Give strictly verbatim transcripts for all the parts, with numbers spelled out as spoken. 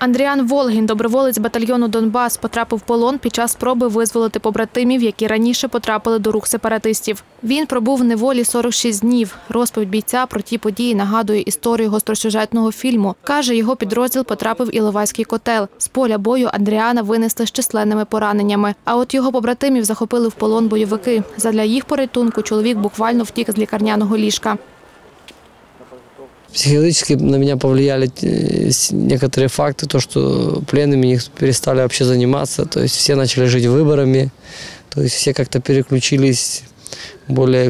Андріан Волгін, доброволець батальйону «Донбас», потрапив в полон під час спроби визволити побратимів, які раніше потрапили до рук сепаратистів. Він пробув в неволі сорок шість днів. Розповідь бійця про ті події нагадує історію гостросюжетного фільму. Каже, його підрозділ потрапив в Іловайський котел. З поля бою Андріана винесли з численними пораненнями. А от його побратимів захопили в полон бойовики. Задля їх порятунку чоловік буквально втік з лікарняного ліжка. Психологически на меня повлияли некоторые факты, то, что пленными перестали вообще заниматься, то есть все начали жить выборами, то есть все как-то переключились более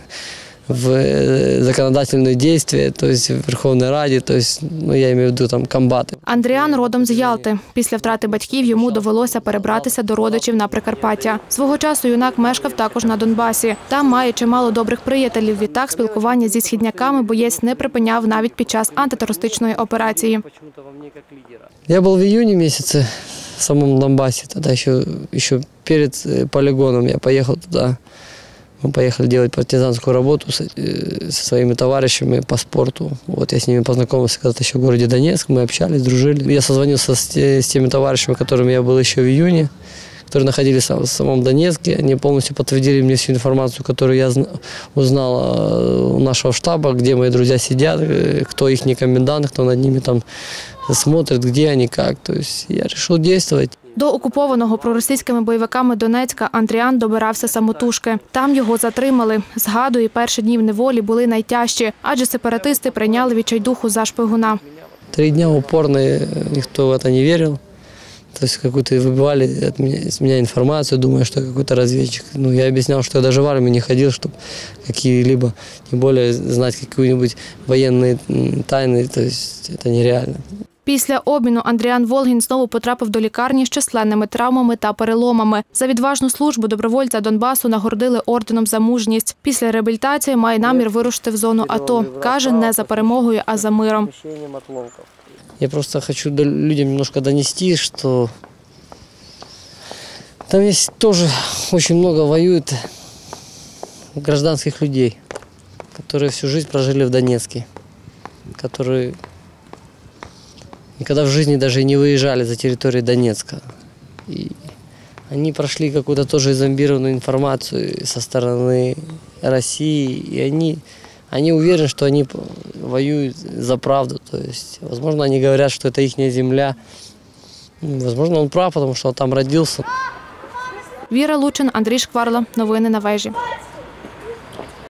в законодательные действия, то есть в Верховной Раді, то есть, ну, я имею в виду там комбати. Андріан родом з Ялти. Після втрати батьків йому довелося перебратися до родичів на Прикарпаття. Свого часу юнак мешкав також на Донбасі. Там має чимало добрих приятелів. Відтак спілкування зі східняками боєць не припиняв навіть під час антитерористичної операції. Я був в июне месяце в самому Донбасі, тоді ще, ще перед полігоном я поїхав туди. Мы поехали делать партизанскую работу со, со своими товарищами по спорту. Вот я с ними познакомился когда-то еще в городе Донецк, мы общались, дружили. Я созвонился с, с теми товарищами, которыми я был еще в июне, которые находились в самом Донецке. Они полностью подтвердили мне всю информацию, которую я узнал у нашего штаба, где мои друзья сидят, кто их комендант, кто над ними там смотрит, где они, как. То есть я решил действовать. До окупованого проросійськими бойовиками Донецька Андріан добирався самотужки. Там його затримали. Згадує, перші дні в неволі були найтяжчі, адже сепаратисти прийняли відчайдуху за шпигуна. Три дня упорно, ніхто в це не вірив. То есть какую-то выбивали от меня, из меня информацию, думая, что я какой-то разведчик. Ну, я объяснял, что я даже в армии не ходил, чтобы какие-либо, тем более знать какие-нибудь военные тайны, то есть это нереально. Після обміну Андріан Волгін знову потрапив до лікарні з численними травмами та переломами. За відважну службу добровольця Донбасу нагородили орденом за мужність. Після реабілітації має намір вирушити в зону АТО. Каже, не за перемогою, а за миром. Я просто хочу людям немножко донести, что там есть тоже очень много воюет гражданских людей, которые всю жизнь прожили в Донецке, которые никогда в жизни даже не выезжали за территорию Донецка. И они прошли какую-то тоже зомбированную информацию со стороны России, и они, они уверены, что они воюют за правду. То есть, возможно, они говорят, что это их земля. Возможно, он прав, потому что он там родился. Віра Лучин, Андрій Шкварла. Новини на Вежі.